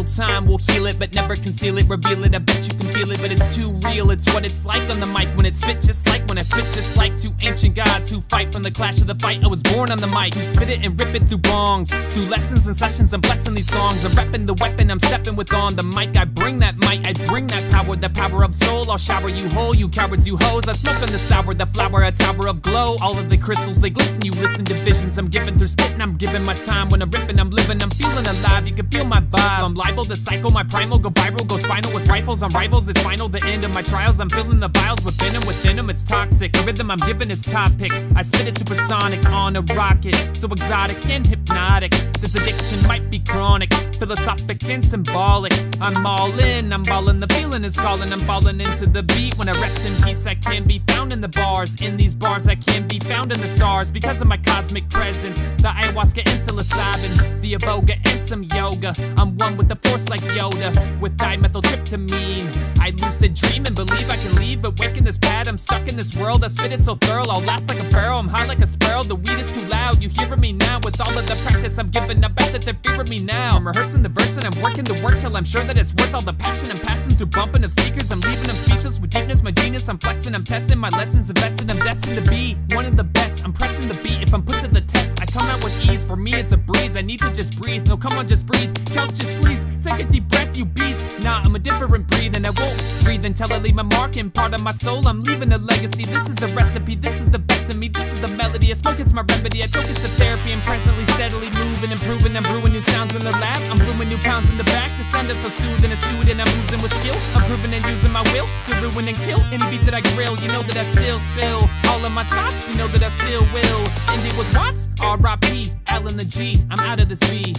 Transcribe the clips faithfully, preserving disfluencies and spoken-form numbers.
time will heal it, but never conceal it, reveal it. I bet you can feel it, but it's too real. It's what it's like on the mic when it spit, just like when I spit, just like two ancient gods who fight from the clash of the fight. I was born on the mic, who spit it and rip it through bongs, through lessons and sessions. I'm blessing these songs, I'm repping the weapon I'm stepping with on the mic. I bring that might, I bring that power, the power of soul. I'll shower you whole, you cowards, you hoes. I smoke on the sour, the flower, a tower of glow. All of the crystals, they glisten, you listen to visions I'm giving through spitting. I'm giving my time when I'm ripping, I'm living, I'm feeling alive. You can feel my vibe, I'm liable to cycle, my primal, go viral, go spinal with rifles. I'm rivals, it's final, the end of my trials. I'm filling the vials with venom, within them it's toxic. The rhythm I'm giving is topic, I spit it supersonic on a rocket, so exotic and hypnotic. This addiction might be chronic, philosophic and symbolic. I'm all in, I'm ballin', the feeling is calling. I'm falling into the beat when I rest in peace. I can be found in the bars, in these bars I can be found in the stars. Because of my cosmic presence, the ayahuasca and psilocybin, the iboga and some yoga. I'm one with the force like Yoda, with dimethyltryptamine. I lucid dream and believe I can leave, but wake in this pad, I'm stuck in this world. I spit it so thorough, I'll last like a barrel. I'm high like a sparrow, the weed is too loud. You hearing me now with all of the practice I'm giving. I bet that they're fearing me now. I'm rehearsing the verse and I'm working the work till I'm sure that it's worth all the passion I'm passing through bumping of speakers. I'm leaving them speechless with deepness, my genius. I'm flexing, I'm testing my lessons, invested. I'm destined to be one of the best. I'm pressing the beat, if I'm put to the test, I come out with ease. For me it's a breeze, I need to just breathe. No, come on, just breathe. Kels, just please take a deep breath, you beast. Nah, I'm a different breed and I won't breathe until I leave my mark and part of my soul. I'm leaving a legacy, this is the recipe, this is the best in me, this is the melody. I smoke, it's my remedy, I choke, it's a therapy. I'm presently steadily moving, improving, I'm brewing new sounds in the lab. I'm blooming new pounds in the back, the sound is so soothing, astute, and I'm losing with skill. I'm proving and using my will to ruin and kill any beat that I grill. You know that I still spill all of my thoughts, you know that I still will end it with Watts, R I P, L and the G. I'm out of this B.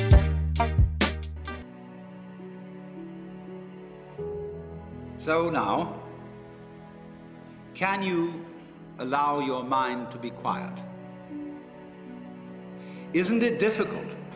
So now, can you allow your mind to be quiet? Isn't it difficult